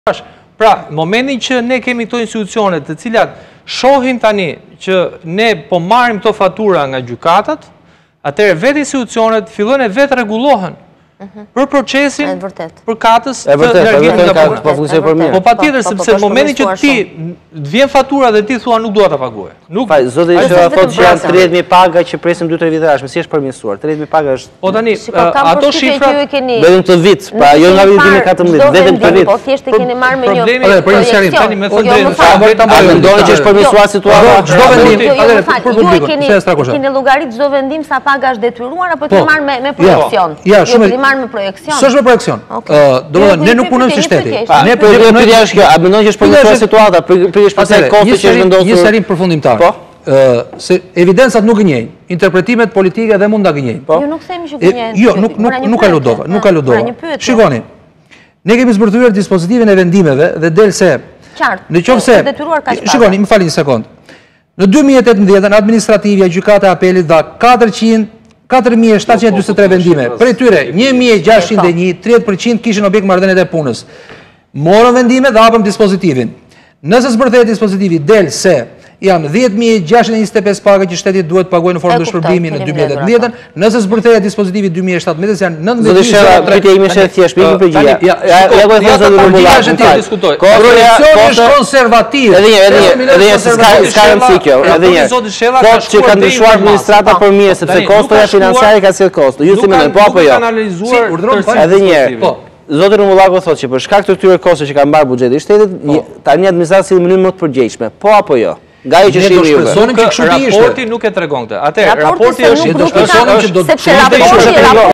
Pra, momentin që ne kemi këto institucionet të cilat shohin tani që ne po marrim këto fatura nga gjykatat, atëherë vetë institucionet fillojnë e vetë rregullohen për procesin për katës të largimit nga puna. Po patjetër, sepse në momentin që ti vjen fatura dhe ti thua nuk dua ta paguaj. Zoti Sheva thotë që janë 30.000 paga që presim 2-3 vite tashmë, si është përmirësuar? 30.000 paga është. Po tani, ato shifra vetëm të vit, pra jo nga viti 2014, vetëm të vit. Po thjesht e keni marrë me një projekcion. Tani me thënë a mendoni që është përmirësuar situata? Çdo vendim, keni llogarit çdo vendim sa paga është detyruar apo ti marr me projekcion? Ja, shumë me projekcion. S'është me projekcion. Domethënë ne nuk punojmë si shteti. Ne punojmë jashtë kjo. A mendon që është përmirësuar situata? Pikërisht pse kosti që është vendosur. Një serim përfundimtar. Se evidencat nuk gënjejnë, interpretimet politike dhe mund ta gënjejnë. Jo, nuk themi që gënjejnë. Jo, nuk ka lodova, nuk ka lodova. Shikoni. Ne kemi zbërthyer dispozitivin e vendimeve dhe del se nëse shikoni, më falni një sekond. Në 2018 administrativja gjykata e apelit dha 4.743 vendime. Për tyre 1.601, 30% kishin objekt marrëdhëniet e punës. Morën vendime dhe hapëm dispozitivin. Nëse zbërthehet dispozitivi del se janë 10.625 paga që shteti duhet paguajë në formë të shpërblimi në 2018, nëse zbërthehet dispozitivi 2017 janë 19.000. Zoti Sheva, pyetja ime është thjesht pikë përgjigje. Ja ku e thonë diskutoj. Projekcioni është konservativ. Edhe një s'ka rëndësi kjo. Edhe një. Thotë që ka ndryshuar administrata për mirë sepse kostoja financiare ka sjellë kosto. Ju si mendoni, po apo jo? Edhe një. Zoti Rumbullaku thotë që për shkak të këtyre kosteve që ka mbar buxheti i shtetit, tani administrata si në mënyrë më të përgjegjshme. Po apo jo? Nga ajo që shihni juve. Raporti nuk e tregon këtë. Atëherë, raporti është sepse raporti